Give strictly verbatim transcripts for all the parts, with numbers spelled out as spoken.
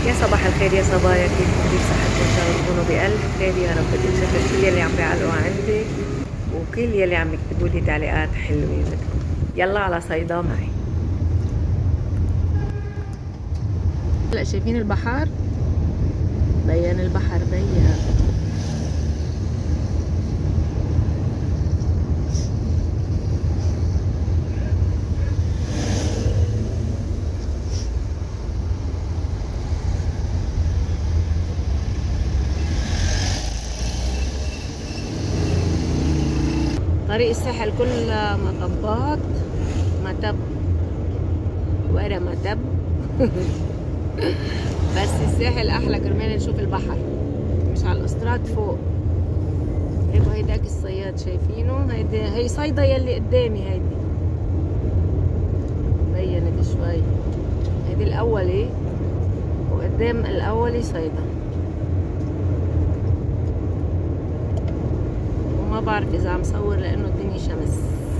يا صباح الخير يا صبايا، كيفكم؟ كيف صحتكم؟ ان شاء الله تكونوا بألف خير يا رب. بدي اشكر كل يلي عم بيعلقوا عندي وكل يلي عم يكتبوا لي تعليقات حلوه بدكم. يلا على صيدا معي. هلا شايفين البحر؟ بين البحر بين. طريق الساحل كله مطبات، مطب ورا مطب. بس الساحل احلى كرمال نشوف البحر، مش على الاستراد فوق. هيك هيداك الصياد شايفينه؟ هيدي هي صيدا يلي قدامي، هيدي بينت شوي. هيدي الاولي وقدام الاولي صيدا. ما بعرف اذا عم صور لانه الدنيا شمس.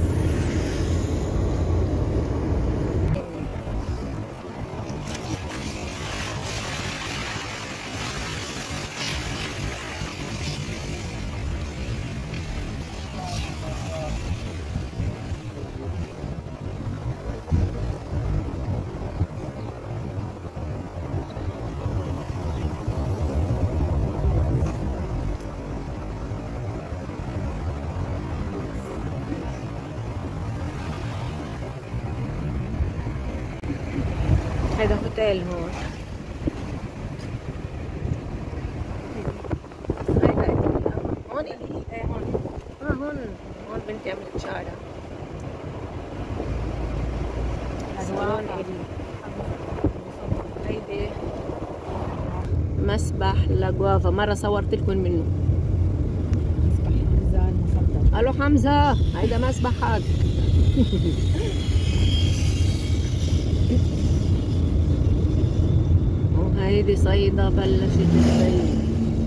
هذا هوتيل هون. هون ايه هون اه هون هون بنتي عملت شعرها. هون هيدي مسبح لاجوافا، مرة صورت لكم منه. مسبح حمزة المفضل. الو حمزة، هيدا مسبحك. هيدي صيدا بلشت تبين.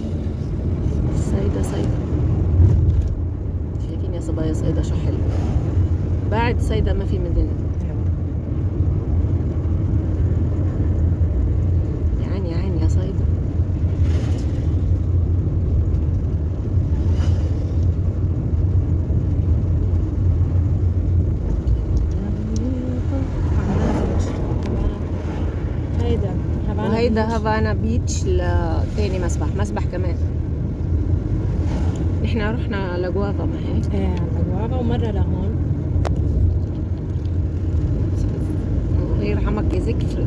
صيدا صيدا شايفين يا صبايا؟ صيدا شو حلو. بعد صيدا ما في مدن. يا عيني يا عيني يا صيدا. هيدا وهيدا هافانا بيتش لثاني مسبح، مسبح كمان. نحن رحنا لجوافا ما هيك؟ ايه على جوافا ومرة لهون. الله يرحمك يا ذكر.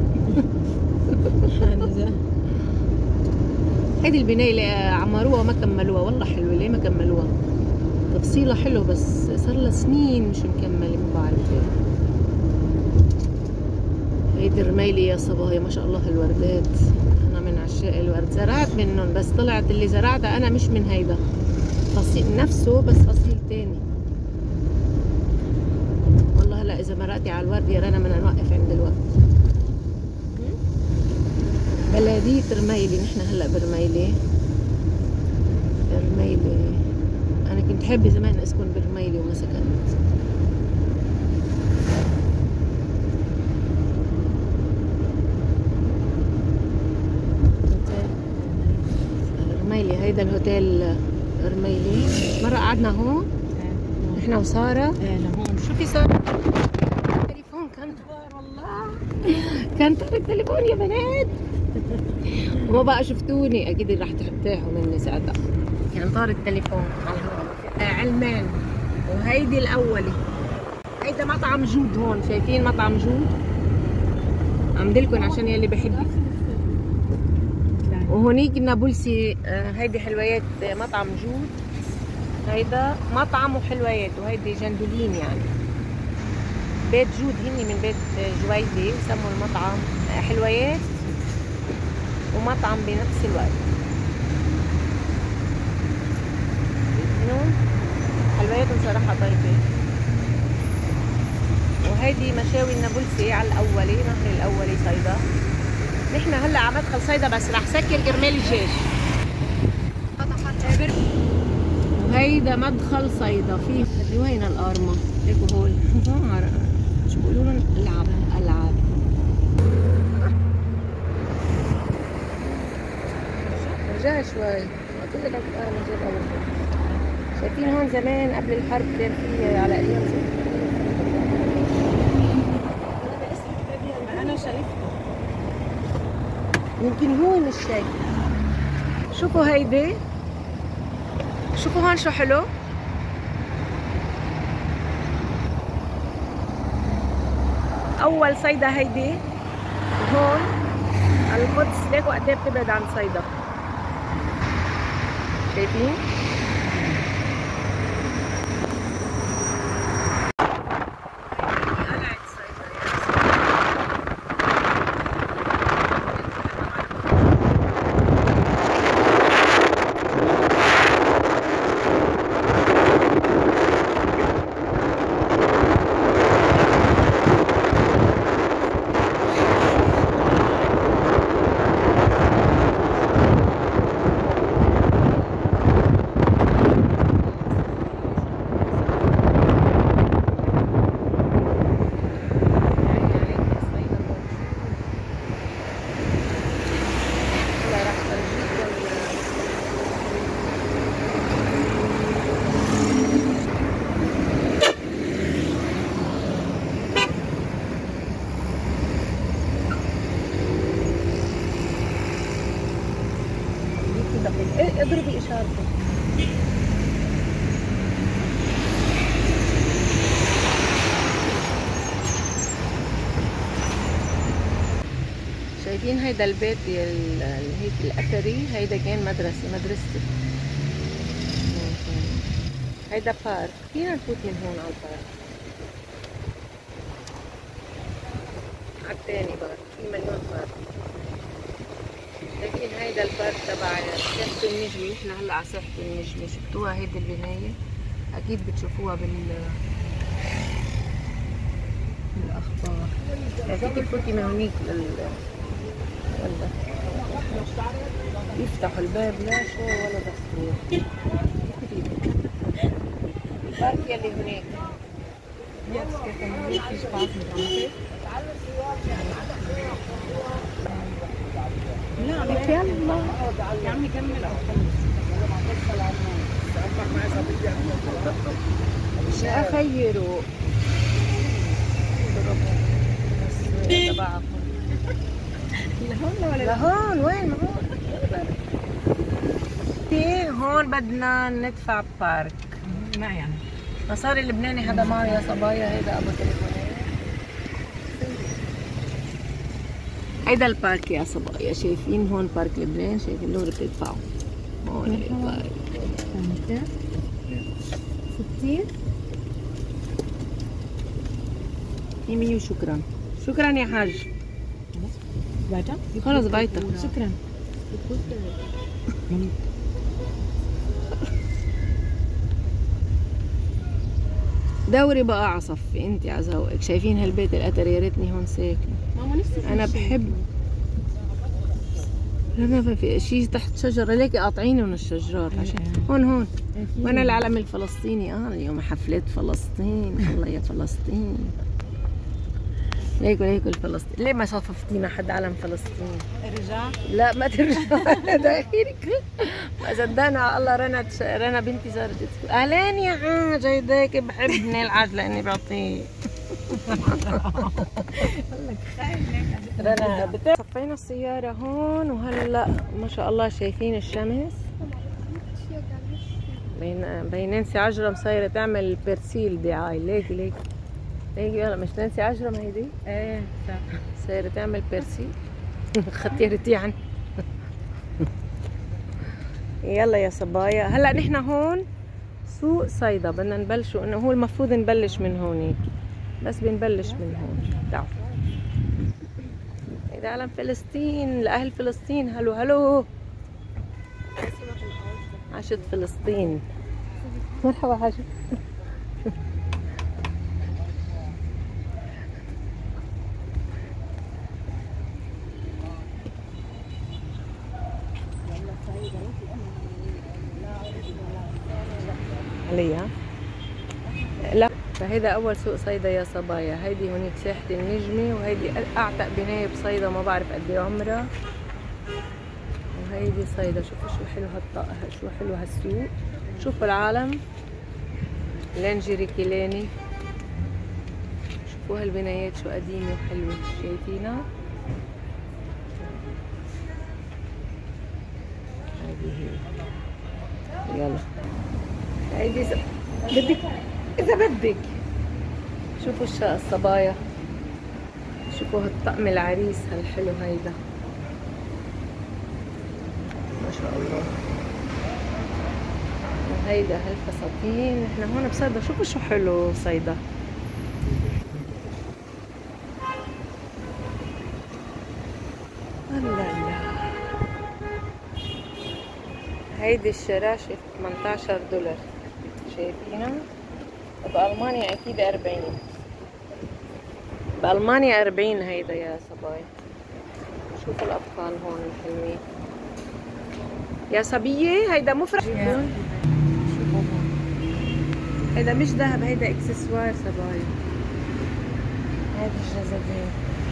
هيدي البناية اللي عمروها ما كملوها، والله حلوة. ليه ما كملوها؟ تفصيلها حلو بس صار لها سنين مش مكملة، ما بعرف ليه. هيدي الرميلي يا صبايا، ما شاء الله الوردات. انا من عشاق الورد، زرعت منهم بس طلعت اللي زرعتها انا مش من هيدا فصيل نفسه، بس فصيل تاني. والله هلا اذا مرقتي على الورد يا رنا بدنا نوقف عند الورد. بلدية رميلي، نحن هلا برميلي. رميلي انا كنت حابة زمان اسكن برميلي وما سكنت. رميلي هيدا الهوتيل رميلي. مرة قعدنا هون نحن وسارة. ايه لهون. شوفي سارة التليفون كان طار، والله كان طار التليفون يا بنات. وما بقى شفتوني، اكيد رح ترتاحوا مني ساعتها. كان طار التليفون على هون. آه علمان. وهيدي الاولي. هيدا مطعم جود هون، شايفين مطعم جود؟ عم دلكن عشان يلي بحب. وهونيك نابلسي. آه هيدي حلويات مطعم جود. هيدا مطعم وحلويات، وهيدي جندولين يعني. بيت جود هني من بيت جويدي، وسموا المطعم حلويات ومطعم بنفس الوقت. حلوياتهم صراحة طيبة. وهيدي مشاوي النابلسي على الأولي، نهر الأولي صيدا. نحن هلا على مدخل صيدا بس رح سكر كرمال الجيش. وهيدا مدخل صيدا. فيه وين القارمة؟ ليكوا هول. شو بيقولوا لهم؟ ألعاب ألعاب. فرجاها شوي، قلت لك انا جد اول مرة. شايفين هون زمان قبل الحرب كان في على ايام انا شايفته، يمكن هو مش شايف. شوفوا هيدي، شوفوا هون شو حلو. اول صيدا هيدي هون على القدس. ليكوا قد ايه بتبعد عن صيدا، شايفين؟ اضربي اشارته. شايفين هيدا البيت هيك الاثري، هيدا كان مدرسه مدرستي. هيدا بارك، فينا نفوت من هون على البارك. على الثاني بارك، في مليون بارك. لكن هيدا البارك تبع ساحة النجمة. احنا هلا على ساحة النجمة. شفتوها هيدي البناية؟ أكيد بتشوفوها بال بالأخبار. فيك تفوتي من هونيك لل ولا يفتحوا الباب لا شو ولا دستور. البارك يلي هناك. لا لك يلا يا عمي كمل او خلص. لا خيروا تبعكم لهون ولا لهون؟ وين ما هون؟ هون بدنا ندفع بارك. ما يعني مصاري اللبناني هذا معه يا صبايا. هيدا ابو تليفوني. هيدا البارك يا صبايا. شايفين هون بارك لبنان؟ شايفين دول بتدفعوا هون البارك. ستين مية. وشكرا شكرا يا حاج. بايتا؟ خلص بايتا. شكرا. دوري بقى على صفي انت على ذوقك. شايفين هالبيت الاثري؟ يا ريتني هون ساكنه. انا بحب لما في شيء تحت شجره. ليكي قاطعيني من الشجرات عشان هون هون وانا العلم الفلسطيني. اه اليوم حفلات فلسطين. الله يا فلسطين. ليكوا ليكوا الفلسطين. ليه ما صففتينا حد علم فلسطين؟ ارجع. لا ما ترجع. داخلك ما صدقنا. الله رنا تش... رنا بنتي صارت تقول اهلين يا حاج هيداك بحبني العجل لاني بعطيه. رنا بت... صفينا السيارة هون وهلا ما شاء الله شايفين الشمس. بين بين نانسي عجرم صايرة تعمل بيرسيل دعاية. ليكي ليكي ليكي يلا. مش نانسي عجرم هيدي؟ ايه صح. صايرة تعمل بيرسيل. خطيرت يعني. يلا يا صبايا. هلا نحن هون سوق صيدا. بدنا نبلشوا انه هو المفروض نبلش من هونيك بس بنبلش من هون. تعالوا. هيدا علم فلسطين لأهل فلسطين. هلو هلو. عاشت فلسطين. مرحبا حاجة. عليها لا. فهيدا اول سوق صيدا يا صبايا. هيدي هونيك ساحة النجمة وهيدي اعتق بناية بصيدا. ما بعرف قد ايه عمرها. هيدي صيدا. شوفوا شو حلو هالط... شو حلو هالسوق. شوفوا العالم لانجيري كيلاني. شوفوا هالبنايات شو قديمة وحلوة. شايفينها؟ هذه هي. يلا هيدي س... بدك إذا بدك. شوفوا الشا الصبايا. شوفوا هالطقم العريس هالحلو هيدا ما شاء الله. وهيدا هالفساتين. نحن هون بصيدا. شوفوا شو حلو صيدا. الله الله. هيدي الشراشف ثمانية عشر دولار. شايفينها؟ بألمانيا أكيد أربعين. بألمانيا أربعين هيدا يا صبايا. شوفوا الأطفال هون الحلوين. يا صبية هيدا مفرح. شوفوا هون. هيدا مش ذهب، هيدا اكسسوار صبايا. هيدي الجزازين.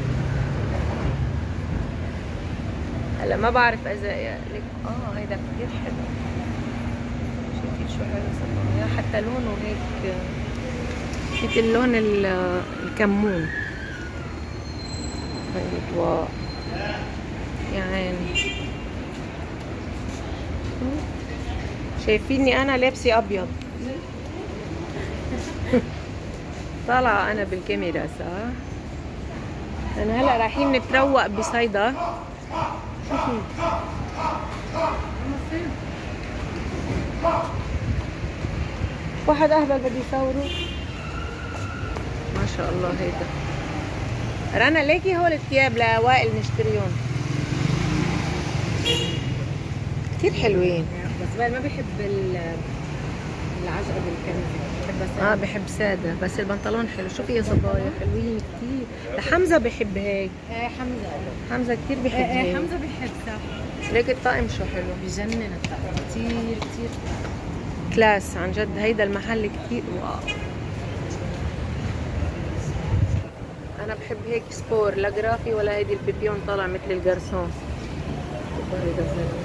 هلا ما بعرف إذا لك آه هيدا كتير حلو. شايفين شو حلو صبايا. حتى لونه هيك مثل لون الكمون. هيك واو يا عيني. شايفيني انا لابسه ابيض. طالعه انا بالكاميرا صح. انا هلا رايحين نتروق بصيدا. شوفوا واحد اهبل بده يصوره. ما شاء الله. هيدا رنا ليكي هول الثياب لوائل نشتريهم كتير حلوين. بس وائل ما بيحب العجقه بالكنفه. بحب اه بحب ساده. بس البنطلون حلو. شوفي يا صبايا حلوين كتير. لحمزه بحب هيك. ايه حمزه. حمزه كتير بحب ايه هيك. ايه حمزه بيحب صح. ليك الطقم شو حلو. بجنن الطقم كتير كتير كلاس عن جد. هيدا المحل كتير واو. انا بحب هيك سبور لا جرافي ولا هيدي البيبيون طالع مثل الجرسون. هيدا